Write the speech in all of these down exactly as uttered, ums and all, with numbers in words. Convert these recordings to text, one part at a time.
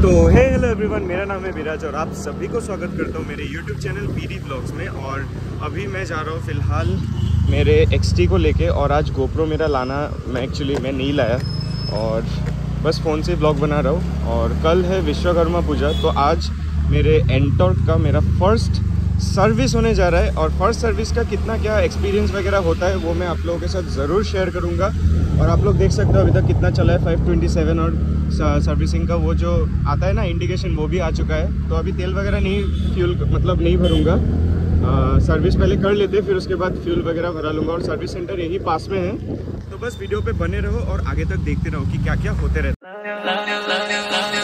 तो हे hello everyone, मेरा नाम है विराज और आप सभी को स्वागत करता हूँ मेरे यूट्यूब चैनल पीडी ब्लॉग्स में। और अभी मैं जा रहा हूँ फ़िलहाल मेरे एक्स टी को लेके। और आज गोप्रो मेरा लाना मैं एक्चुअली मैं नहीं लाया और बस फ़ोन से ब्लॉग बना रहा हूँ। और कल है विश्वकर्मा पूजा, तो आज मेरे एंटॉर्क का मेरा फर्स्ट सर्विस होने जा रहा है। और फर्स्ट सर्विस का कितना क्या एक्सपीरियंस वगैरह होता है वो मैं आप लोगों के साथ ज़रूर शेयर करूँगा। और आप लोग देख सकते हो अभी तक कितना चला है, फाइव ट्वेंटी सेवन। और सर्विसिंग का वो जो आता है ना इंडिकेशन, वो भी आ चुका है। तो अभी तेल वगैरह नहीं, फ्यूल मतलब नहीं भरूँगा। सर्विस पहले कर लेते, फिर उसके बाद फ्यूल वगैरह भरा लूँगा। और सर्विस सेंटर यही पास में है, तो बस वीडियो पे बने रहो और आगे तक देखते रहो कि क्या क्या होते रहता है।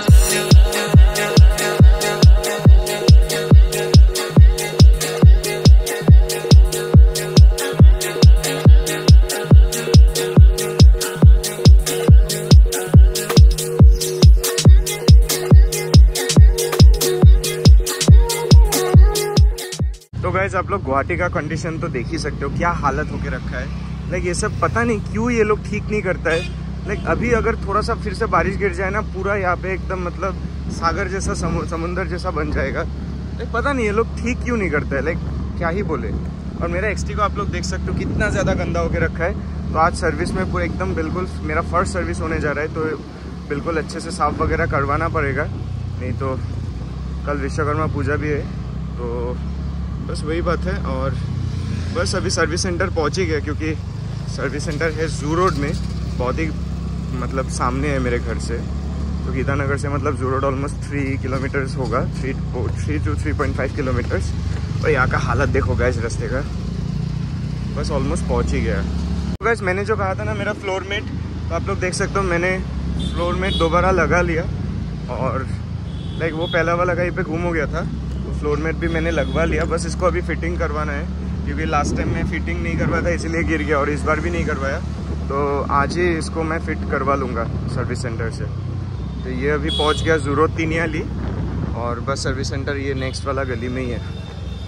तो गाइस, आप लोग गुवाहाटी का कंडीशन तो देख ही सकते हो, क्या हालत होके रखा है। लाइक ये सब पता नहीं क्यों ये लोग ठीक नहीं करता है। लाइक अभी अगर थोड़ा सा फिर से बारिश गिर जाए ना, पूरा यहाँ पे एकदम मतलब सागर जैसा समुंदर जैसा बन जाएगा। लाइक पता नहीं ये लोग ठीक क्यों नहीं करते है, लाइक क्या ही बोले। और मेरा एक्स टी को आप लोग देख सकते हो कितना ज़्यादा गंदा होके रखा है। तो आज सर्विस में पूरा एकदम बिल्कुल मेरा फर्स्ट सर्विस होने जा रहा है, तो बिल्कुल अच्छे से साफ़ वगैरह करवाना पड़ेगा, नहीं तो कल विश्वकर्मा पूजा भी है। तो बस वही बात है। और बस अभी सर्विस सेंटर पहुंच ही गया, क्योंकि सर्विस सेंटर है जू रोड में, बहुत ही मतलब सामने है मेरे घर से। तो गीतानगर से मतलब zoo road almost three kilometres होगा, three three two three point five kilometres. और यहाँ का हालत देखो गाइस रास्ते का, बस ऑलमोस्ट पहुँच ही गया। तो गाइस मैंने जो कहा था ना मेरा फ्लोर मेट, तो आप लोग देख सकते हो मैंने फ्लोर मेट दोबारा लगा लिया। और लाइक वो पहला वाला कहीं पे गुम हो गया था, फ्लोर मेट भी मैंने लगवा लिया। बस इसको अभी फिटिंग करवाना है, क्योंकि लास्ट टाइम मैं फिटिंग नहीं करवाया था इसलिए गिर गया, और इस बार भी नहीं करवाया। तो आज ही इसको मैं फिट करवा लूँगा सर्विस सेंटर से। तो ये अभी पहुंच गया जू रोड तीनियाली, और बस सर्विस सेंटर ये नेक्स्ट वाला गली में ही है।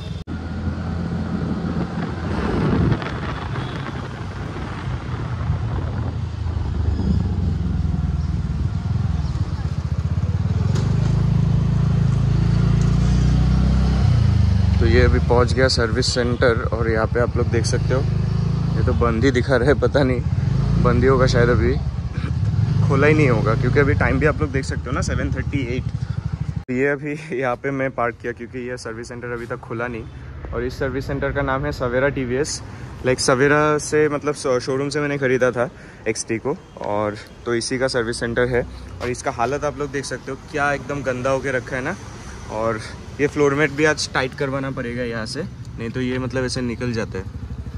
तो ये अभी पहुंच गया सर्विस सेंटर, और यहाँ पे आप लोग देख सकते हो ये तो बंद ही दिखा रहा है, पता नहीं बंद ही होगा शायद, अभी खोला ही नहीं होगा, क्योंकि अभी टाइम भी आप लोग देख सकते हो ना सेवन थर्टी एट। ये अभी यहाँ पे मैं पार्क किया, क्योंकि ये सर्विस सेंटर अभी तक खुला नहीं। और इस सर्विस सेंटर का नाम है Savera T V S. Like Savera से मतलब शोरूम से मैंने ख़रीदा था एक्स टी को, और तो इसी का सर्विस सेंटर है। और इसका हालत आप लोग देख सकते हो, क्या एकदम गंदा होके रखा है ना। और ये फ्लोर मेट भी आज टाइट करवाना पड़ेगा यहाँ से, नहीं तो ये मतलब ऐसे निकल जाते हैं।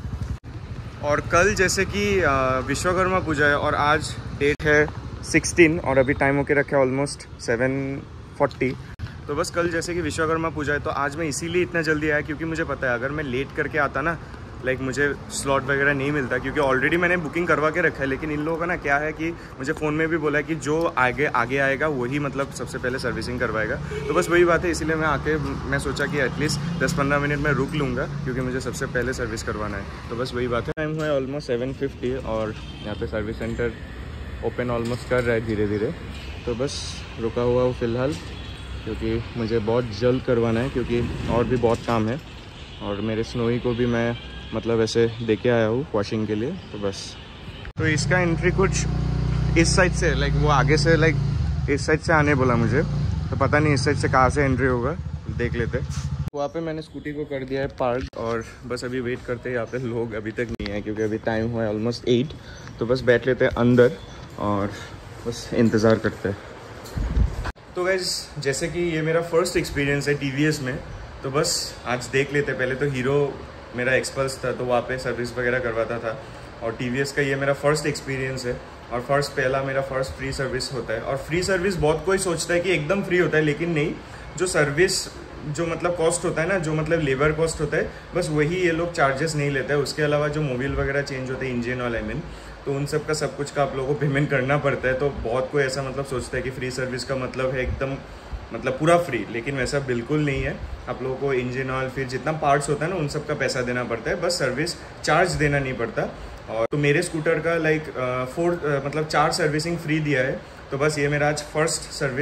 और कल जैसे कि विश्वकर्मा पूजा है, और आज डेट है सिक्सटीन, और अभी टाइम होके रखा है ऑलमोस्ट सेवन फोर्टी। तो बस कल जैसे कि विश्वकर्मा पूजा है, तो आज मैं इसीलिए इतना जल्दी आया, क्योंकि मुझे पता है अगर मैं लेट करके आता ना, लाइक मुझे स्लॉट वगैरह नहीं मिलता, क्योंकि ऑलरेडी मैंने बुकिंग करवा के रखा है। लेकिन इन लोगों का ना क्या है कि मुझे फ़ोन में भी बोला है कि जो आगे आगे आएगा वही मतलब सबसे पहले सर्विसिंग करवाएगा। तो बस वही बात है, इसीलिए मैं आके मैं सोचा कि एटलीस्ट दस पंद्रह मिनट में रुक लूँगा, क्योंकि मुझे सबसे पहले सर्विस करवाना है। तो बस वही बात है। टाइम हुआ है ऑलमोस्ट सेवन फिफ्टी, और यहाँ पर सर्विस सेंटर ओपन ऑलमोस्ट कर रहा है धीरे धीरे। तो बस रुका हुआ हूँ फ़िलहाल, क्योंकि मुझे बहुत जल्द करवाना है, क्योंकि और भी बहुत काम है। और मेरे स्नोई को भी मैं मतलब ऐसे दे के आया हूँ वॉशिंग के लिए। तो बस तो इसका एंट्री कुछ इस साइड से, लाइक वो आगे से लाइक इस साइड से आने बोला मुझे, तो पता नहीं इस साइड से कहाँ से एंट्री होगा, देख लेते। वहाँ पे मैंने स्कूटी को कर दिया है पार्क, और बस अभी वेट करते हैं। यहाँ पे लोग अभी तक नहीं है, क्योंकि अभी टाइम हुआ है ऑलमोस्ट एट। तो बस बैठ लेते हैं अंदर और बस इंतज़ार करते हैं। तो गाइस, जैसे कि ये मेरा फर्स्ट एक्सपीरियंस है टी वी एस में, तो बस आज देख लेते। पहले तो हीरो मेरा एक्सपल्स था, तो वहाँ पे सर्विस वगैरह करवाता था। और टी वी एस का ये मेरा फर्स्ट एक्सपीरियंस है, और फर्स्ट पहला मेरा फर्स्ट फ्री सर्विस होता है। और फ्री सर्विस बहुत कोई सोचता है कि एकदम फ्री होता है, लेकिन नहीं। जो सर्विस जो मतलब कॉस्ट होता है ना, जो मतलब लेबर कॉस्ट होता है, बस वही ये लोग चार्जेस नहीं लेते हैं। उसके अलावा जो मोबिल वगैरह चेंज होते हैं, इंजन ऑयल आई मीन, तो उन सब का सब कुछ का आप लोगों को पेमेंट करना पड़ता है। तो बहुत कोई ऐसा मतलब सोचता है कि फ्री सर्विस का मतलब है एकदम मतलब पूरा फ्री, लेकिन वैसा बिल्कुल नहीं है। आप लोगों को इंजन ऑयल फिर जितना पार्ट्स होता है ना, उन सब का पैसा देना पड़ता है, बस सर्विस चार्ज देना नहीं पड़ता। और तो मेरे स्कूटर का लाइक फोर मतलब चार सर्विसिंग फ्री दिया है। तो बस ये मेरा आज फर्स्ट सर्विस है,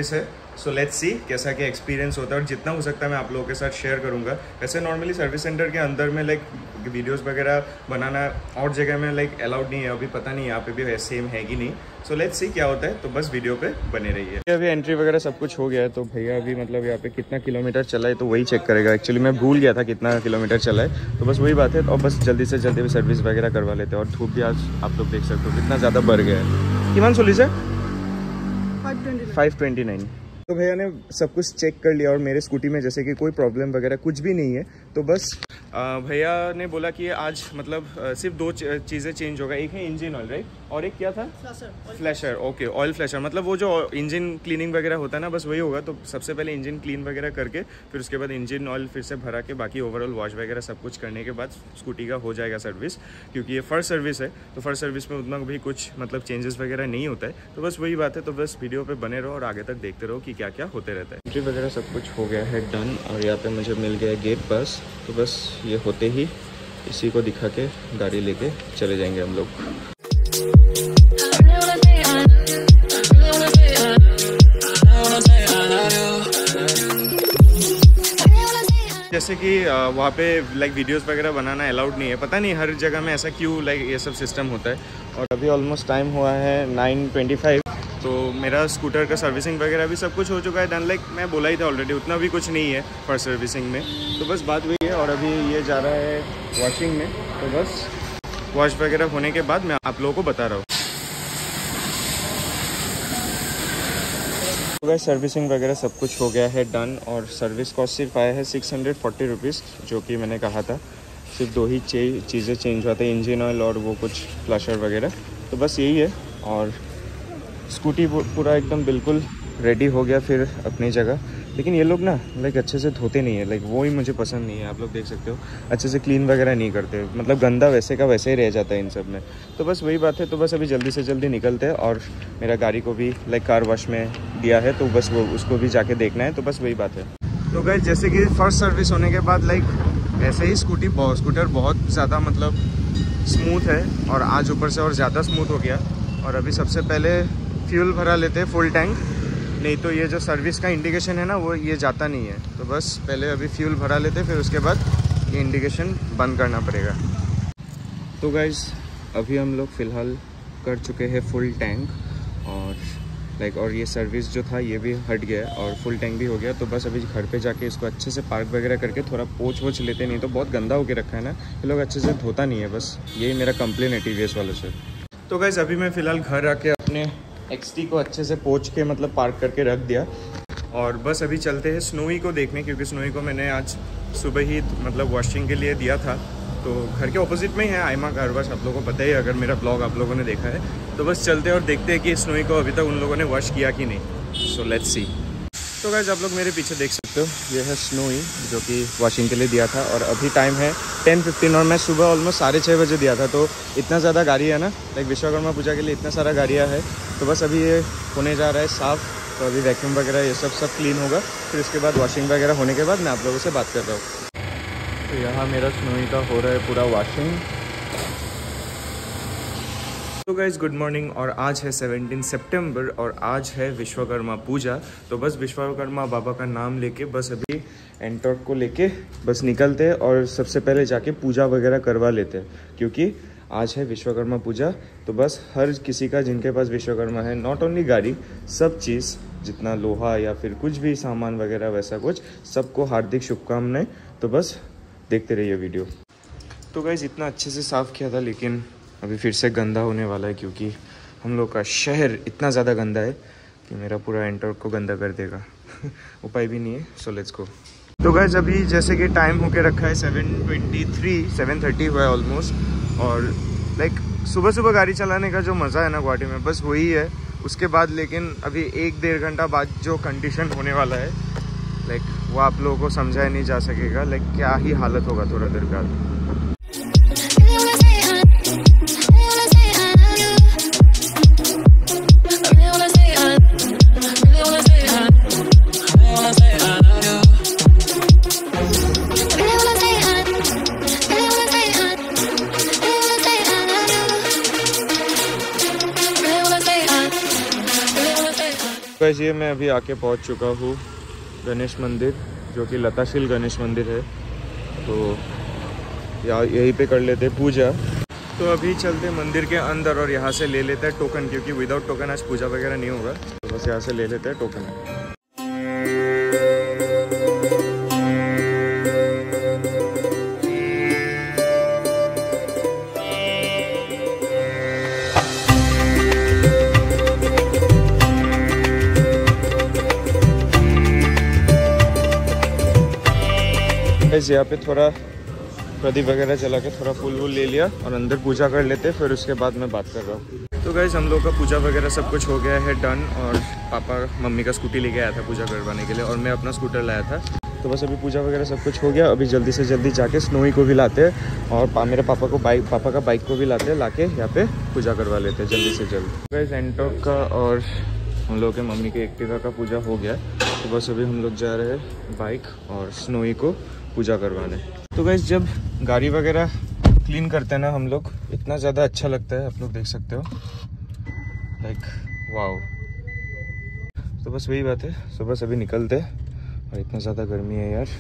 सो लेट्स सी कैसा क्या एक्सपीरियंस होता है, और जितना हो सकता है मैं आप लोगों के साथ शेयर करूँगा। वैसे नॉर्मली सर्विस सेंटर के अंदर में लाइक वीडियोस वगैरह बनाना और जगह में लाइक अलाउड नहीं है, अभी पता नहीं यहाँ पे भी सेम है कि नहीं। सो लेट्स सी क्या होता है, तो बस वीडियो पे बने रहिए। अभी एंट्री वगैरह सब कुछ हो गया है, तो भैया अभी मतलब यहाँ पे कितना किलोमीटर चला है तो वही चेक करेगा। एक्चुअली मैं भूल गया था कितना किलोमीटर चला है, तो बस वही बात है। और बस जल्दी से जल्दी भी सर्विस वगैरह करवा लेते हैं। और धूप भी आज आप लोग देख सकते हो कितना ज़्यादा बढ़ गया है। किमान सोली से फाइव ट्वेंटी नाइन। तो भैया ने सब कुछ चेक कर लिया, और मेरे स्कूटी में जैसे कि कोई प्रॉब्लम वगैरह कुछ भी नहीं है। तो बस भैया ने बोला कि आज मतलब आ, सिर्फ दो चीज़ें चेंज होगा। एक है इंजन ऑयल, राइट, और एक क्या था, फ्लैशर। ओके, ऑयल फ्लैशर, मतलब वो जो इंजन क्लीनिंग वगैरह होता है ना, बस वही होगा। तो सबसे पहले इंजन क्लीन वगैरह करके फिर उसके बाद इंजन ऑयल फिर से भरा के बाकी ओवरऑल वॉश वगैरह सब कुछ करने के बाद स्कूटी का हो जाएगा सर्विस। क्योंकि ये फर्स्ट सर्विस है, तो फर्स्ट सर्विस में उतना भी कुछ मतलब चेंजेस वगैरह नहीं होता है। तो बस वही बात है। तो बस वीडियो पे बने रहो और आगे तक देखते रहो कि क्या क्या होते रहता है। एंट्री वगैरह सब कुछ हो गया है डन, और यहाँ पे मुझे मिल गया गेट पास। तो बस ये होते ही इसी को दिखा के गाड़ी लेके चले जाएंगे हम लोग। जैसे कि वहाँ पे लाइक वीडियोस वगैरह बनाना अलाउड नहीं है, पता नहीं हर जगह में ऐसा क्यों लाइक ये सब सिस्टम होता है। और अभी ऑलमोस्ट टाइम हुआ है नाइन ट्वेंटी फाइव, तो मेरा स्कूटर का सर्विसिंग वगैरह भी सब कुछ हो चुका है डन। लाइक मैं बोला ही था ऑलरेडी, उतना भी कुछ नहीं है फर्स्ट सर्विसिंग में। तो बस बात वही है। और अभी ये जा रहा है वॉशिंग में, तो बस वॉश वगैरह होने के बाद मैं आप लोगों को बता रहा हूँ। तो गाइस सर्विसिंग वगैरह सब कुछ हो गया है डन, और सर्विस कॉस्ट सिर्फ आया है सिक्स हंड्रेड फोर्टी रुपीज़, जो कि मैंने कहा था। सिर्फ दो ही चीज़ें चेंज हुआ था, इंजन ऑयल और वो कुछ फ्लैशर वगैरह। तो बस यही है, और स्कूटी पूरा एकदम बिल्कुल रेडी हो गया फिर अपनी जगह। लेकिन ये लोग ना लाइक अच्छे से धोते नहीं है, लाइक वो ही मुझे पसंद नहीं है। आप लोग देख सकते हो अच्छे से क्लीन वगैरह नहीं करते, मतलब गंदा वैसे का वैसे ही रह जाता है इन सब में। तो बस वही बात है। तो बस अभी जल्दी से जल्दी निकलते हैं, और मेरा गाड़ी को भी लाइक कार वॉश में दिया है, तो बस वो उसको भी जाके देखना है। तो बस वही बात है। तो गाइस जैसे कि फर्स्ट सर्विस होने के बाद लाइक ऐसे ही स्कूटी स्कूटर बहुत ज़्यादा मतलब स्मूथ है, और आज ऊपर से और ज़्यादा स्मूथ हो गया। और अभी सबसे पहले फ्यूल भरा लेते हैं फुल टैंक, नहीं तो ये जो सर्विस का इंडिकेशन है ना वो ये जाता नहीं है। तो बस पहले अभी फ्यूल भरा लेते हैं, फिर उसके बाद ये इंडिकेशन बंद करना पड़ेगा। तो गाइस अभी हम लोग फ़िलहाल कर चुके हैं फुल टैंक, और लाइक और ये सर्विस जो था ये भी हट गया और फुल टैंक भी हो गया। तो बस अभी घर पे जाके इसको अच्छे से पार्क वगैरह करके थोड़ा पोंछ वोछ लेते, नहीं तो बहुत गंदा होके रखा है ना, ये लोग अच्छे से धोता नहीं है। बस यही मेरा कंप्लेन है टी वी एस वालों से। तो गाइस अभी मैं फ़िलहाल घर आके अपने एक्स टी को अच्छे से पोंछ के मतलब पार्क करके रख दिया, और बस अभी चलते हैं स्नोई को देखने, क्योंकि स्नोई को मैंने आज सुबह ही मतलब वॉशिंग के लिए दिया था। तो घर के ऑपोजिट में ही है आयमा कार वॉश, आप लोगों को पता ही अगर मेरा ब्लॉग आप लोगों ने देखा है। तो बस चलते हैं और देखते हैं कि स्नोई को अभी तक उन लोगों ने वॉश किया कि नहीं। So let's see. तो गाइस आप लोग मेरे पीछे देख सकते हो, ये है स्नोई जो कि वॉशिंग के लिए दिया था, और अभी टाइम है टेन फिफ्टीन, और मैं सुबह ऑलमोस्ट साढ़े छः बजे दिया था। तो इतना ज़्यादा गाड़ी है ना, लाइक विश्वकर्मा पूजा के लिए इतना सारा गाड़ियाँ है। तो बस अभी ये होने जा रहा है साफ़, तो अभी वैक्यूम वगैरह ये सब सब क्लीन होगा, फिर उसके बाद वॉशिंग वगैरह होने के बाद मैं आप लोगों से बात कर रहा हूँ। तो यहाँ मेरा स्नोई का हो रहा है पूरा वॉशिंग। तो गाइज गुड मॉर्निंग, और आज है सेवनटीन सितंबर और आज है विश्वकर्मा पूजा। तो बस विश्वकर्मा बाबा का नाम लेके बस अभी एंटॉर्क को लेके बस निकलते हैं, और सबसे पहले जाके पूजा वगैरह करवा लेते हैं, क्योंकि आज है विश्वकर्मा पूजा। तो बस हर किसी का जिनके पास विश्वकर्मा है, नॉट ओनली गाड़ी, सब चीज़ जितना लोहा या फिर कुछ भी सामान वगैरह वैसा कुछ, सबको हार्दिक शुभकामनाएं। तो बस देखते रहिए वीडियो। तो गाइज इतना अच्छे से साफ़ किया था, लेकिन अभी फिर से गंदा होने वाला है, क्योंकि हम लोग का शहर इतना ज़्यादा गंदा है कि मेरा पूरा एंटॉर्क को गंदा कर देगा। उपाय भी नहीं है। So let's go. तो गाइस अभी जैसे कि टाइम होके रखा है seven twenty three, seven thirty हुआ है ऑलमोस्ट, और लाइक सुबह सुबह गाड़ी चलाने का जो मज़ा है ना गुवाहाटी में, बस वही है। उसके बाद लेकिन अभी एक डेढ़ घंटा बाद जो कंडीशन होने वाला है, लाइक वो आप लोगों को समझाया नहीं जा सकेगा, लाइक क्या ही हालत होगा थोड़ा देर बाद। गाइस ये मैं अभी आके पहुंच चुका हूँ गणेश मंदिर, जो कि लताशील गणेश मंदिर है। तो यहाँ यहीं पे कर लेते पूजा। तो अभी चलते मंदिर के अंदर और यहाँ से ले लेते हैं टोकन, क्योंकि विदाउट टोकन आज पूजा वगैरह नहीं होगा। तो बस यहाँ से ले लेते हैं टोकन। यहाँ पे थोड़ा प्रदीप वगैरह जला के थोड़ा फूल वूल ले लिया और अंदर पूजा कर लेते, फिर उसके बाद मैं बात कर रहा हूँ। तो गाइस हम लोग का पूजा वगैरह सब कुछ हो गया है डन, और पापा मम्मी का स्कूटी लेके आया था पूजा करवाने के लिए, और मैं अपना स्कूटर लाया था। तो बस अभी पूजा वगैरह सब कुछ हो गया। अभी जल्दी से जल्दी जाके स्नोई को भी लाते हैं और पा, मेरे पापा को बाइक पापा का बाइक को भी लाते हैं, लाके यहाँ पे पूजा करवा लेते हैं जल्दी से जल्दी। गाइस एंटॉक का और हम लोग के मम्मी के एक्टिवा का पूजा हो गया। तो बस अभी हम लोग जा रहे हैं बाइक और स्नोई को पूजा करवाने। तो गाइस जब गाड़ी वगैरह क्लीन करते हैं ना हम लोग, इतना ज़्यादा अच्छा लगता है, आप लोग देख सकते हो, लाइक वाओ। तो बस वही बात है, तो बस अभी निकलते हैं, और इतना ज़्यादा गर्मी है यार।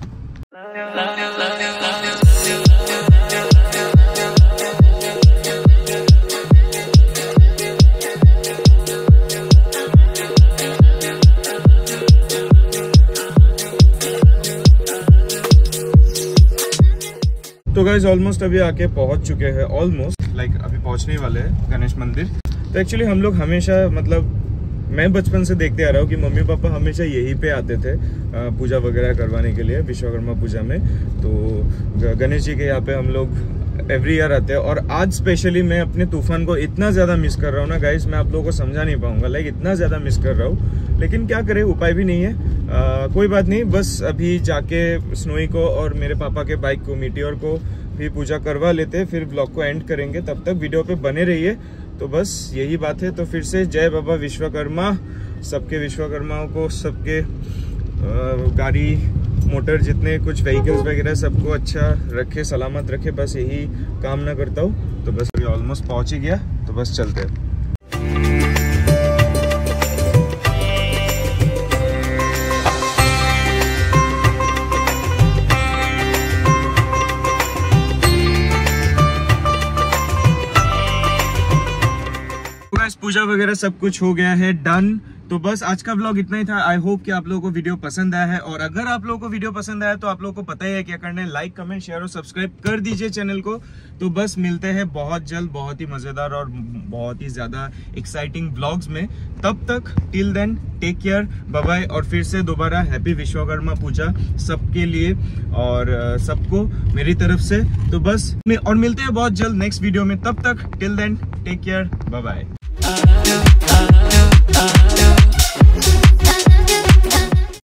तो गाइज ऑलमोस्ट अभी आके पहुंच चुके हैं, ऑलमोस्ट लाइक like, अभी पहुंचने वाले हैं गणेश मंदिर। तो एक्चुअली हम लोग हमेशा, मतलब मैं बचपन से देखते आ रहा हूँ कि मम्मी पापा हमेशा यहीं पे आते थे पूजा वगैरह करवाने के लिए, विश्वकर्मा पूजा में। तो गणेश जी के यहाँ पे हम लोग एवरी ईयर आते हैं। और आज स्पेशली मैं अपने तूफान को इतना ज़्यादा मिस कर रहा हूँ ना गाइज, मैं आप लोगों को समझा नहीं पाऊंगा, लाइक इतना ज़्यादा मिस कर रहा हूँ। लेकिन क्या करें, उपाय भी नहीं है। आ, कोई बात नहीं, बस अभी जाके स्नोई को और मेरे पापा के बाइक को, मीटियोर को भी पूजा करवा लेते हैं, फिर ब्लॉग को एंड करेंगे। तब तक वीडियो पे बने रहिए। तो बस यही बात है। तो फिर से जय बाबा विश्वकर्मा, सबके विश्वकर्माओं को, सबके गाड़ी मोटर जितने कुछ व्हीकल्स वगैरह सबको अच्छा रखे, सलामत रखे, बस यही कामना करता हूँ। तो बस अभी ऑलमोस्ट पहुँच ही गया, तो बस चलते हैं। पूजा वगैरह सब कुछ हो गया है डन। तो बस आज का व्लॉग इतना ही था। आई होप कि आप लोगों को वीडियो पसंद आया है, और अगर आप लोगों को वीडियो पसंद आया तो आप लोगों को पता ही है क्या करना है, लाइक कमेंट शेयर और सब्सक्राइब कर दीजिए चैनल को। तो बस मिलते हैं बहुत जल्द, बहुत ही मजेदार और बहुत ही ज्यादा एक्साइटिंग व्लॉग्स में। तब तक till then take care, bye bye, और फिर से दोबारा हैप्पी विश्वकर्मा पूजा सबके लिए और सबको मेरी तरफ से। तो बस और मिलते हैं बहुत जल्द नेक्स्ट वीडियो में। तब तक till then take care, bye bye.